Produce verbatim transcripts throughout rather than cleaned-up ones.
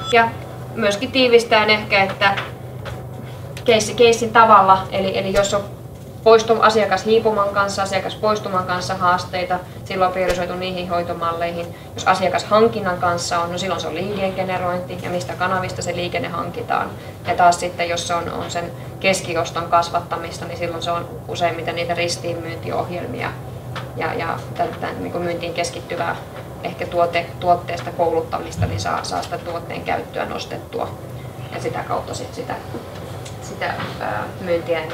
Ja myöskin tiivistään ehkä, että keissi, keissin tavalla, eli, eli jos on poistum, asiakas hiipuman kanssa, asiakas poistuman kanssa haasteita, silloin on priorisoitu niihin hoitomalleihin. Jos asiakas hankinnan kanssa on, no silloin se on liikeen generointi ja mistä kanavista se liikenne hankitaan. Ja taas sitten, jos se on, on sen keskioston kasvattamista, niin silloin se on useimmiten niitä ristiinmyyntiohjelmia ja, ja tämän, niin kuin myyntiin keskittyvää ehkä tuote, tuotteesta kouluttamista, niin saa, saa sitä tuotteen käyttöä nostettua ja sitä kautta sit sitä, sitä ää, myyntiä ennen.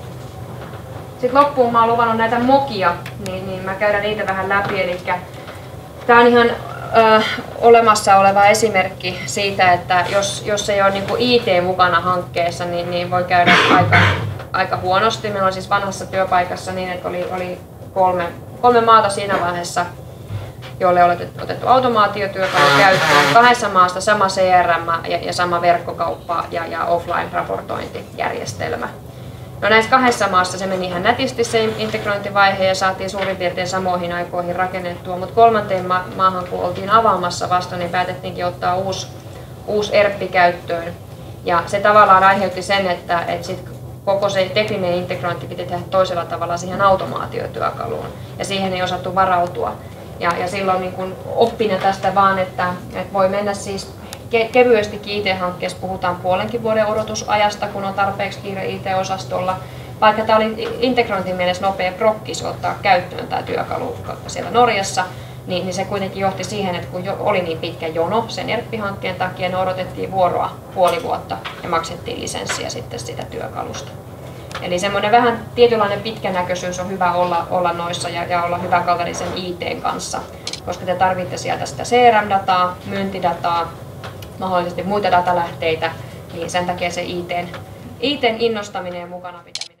Sitten loppuun mä oon luvannut näitä mokia, niin, niin mä käydän niitä vähän läpi. Eli tää on ihan ö, olemassa oleva esimerkki siitä, että jos, jos ei ole niin kuin I T mukana hankkeessa, niin, niin voi käydä aika, aika huonosti. Meillä oli siis vanhassa työpaikassa niin, että oli, oli kolme, kolme maata siinä vaiheessa, joille oli otettu automaatiotyökalu käyttöön. Kahdessa maassa sama C R M ja, ja sama verkkokauppa ja, ja offline-raportointijärjestelmä. No näissä kahdessa maassa se meni ihan nätisti se integrointivaihe ja saatiin suurin piirtein samoihin aikoihin rakennettua, mutta kolmanteen ma- maahan kun oltiin avaamassa vasta, niin päätettiinkin ottaa uusi, uusi E R P käyttöön. Ja se tavallaan aiheutti sen, että, että sit koko se tekninen integrointi piti tehdä toisella tavalla siihen automaatiotyökaluun ja siihen ei osattu varautua. Ja, ja silloin niin kun oppina tästä vaan, että, että voi mennä siis ke- kevyestikin I T-hankkeessa puhutaan puolenkin vuoden odotusajasta, kun on tarpeeksi kiire I T-osastolla. Vaikka tämä oli integrointin mielessä nopea prokkis ottaa käyttöön tämä työkalu siellä Norjassa, niin, niin se kuitenkin johti siihen, että kun jo oli niin pitkä jono sen E R P-hankkeen takia, ne odotettiin vuoroa puoli vuotta ja maksettiin lisenssiä sitten sitä työkalusta. Eli semmoinen vähän tietynlainen pitkänäköisyys on hyvä olla, olla noissa ja, ja olla hyvä kaverisen I T:n kanssa, koska te tarvitte sieltä sitä C R M-dataa, myyntidataa, mahdollisesti muita datalähteitä, niin sen takia se I T:n, I T:n innostaminen ja mukana pitäminen.